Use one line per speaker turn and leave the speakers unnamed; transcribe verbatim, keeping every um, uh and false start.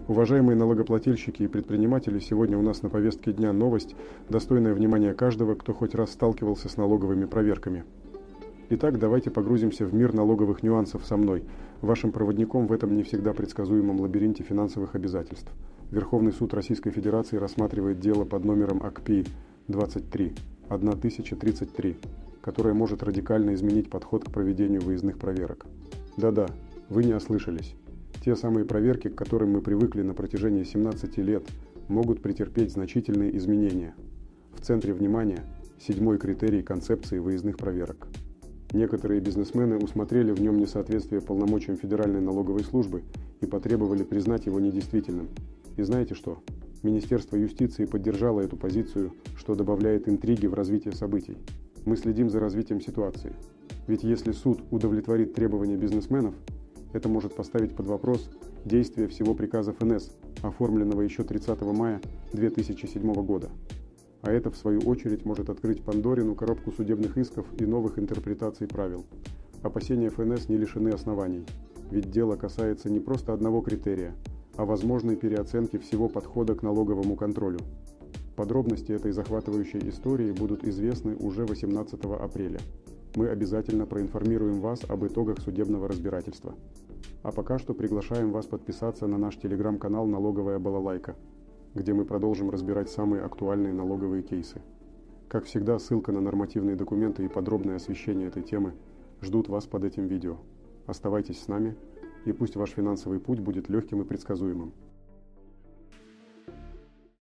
Уважаемые налогоплательщики и предприниматели, сегодня у нас на повестке дня новость, достойная внимания каждого, кто хоть раз сталкивался с налоговыми проверками. Итак, давайте погрузимся в мир налоговых нюансов со мной, вашим проводником в этом не всегда предсказуемом лабиринте финансовых обязательств. Верховный суд Российской Федерации рассматривает дело под номером АКПИ двадцать три тысяча тридцать три, которое может радикально изменить подход к проведению выездных проверок. Да-да, вы не ослышались. Те самые проверки, к которым мы привыкли на протяжении семнадцати лет, могут претерпеть значительные изменения. В центре внимания седьмой критерий концепции выездных проверок. Некоторые бизнесмены усмотрели в нем несоответствие полномочиям Федеральной налоговой службы и потребовали признать его недействительным. И знаете что? Министерство юстиции поддержало эту позицию, что добавляет интриги в развитие событий. Мы следим за развитием ситуации. Ведь если суд удовлетворит требования бизнесменов, это может поставить под вопрос действие всего приказа эф эн эс, оформленного еще тридцатого мая две тысячи седьмого года. А это, в свою очередь, может открыть Пандорину коробку судебных исков и новых интерпретаций правил. Опасения эф эн эс не лишены оснований, ведь дело касается не просто одного критерия, а возможной переоценки всего подхода к налоговому контролю. Подробности этой захватывающей истории будут известны уже восемнадцатого апреля. Мы обязательно проинформируем вас об итогах судебного разбирательства. А пока что приглашаем вас подписаться на наш телеграм-канал «Налоговая балалайка», где мы продолжим разбирать самые актуальные налоговые кейсы. Как всегда, ссылка на нормативные документы и подробное освещение этой темы ждут вас под этим видео. Оставайтесь с нами, и пусть ваш финансовый путь будет легким и предсказуемым.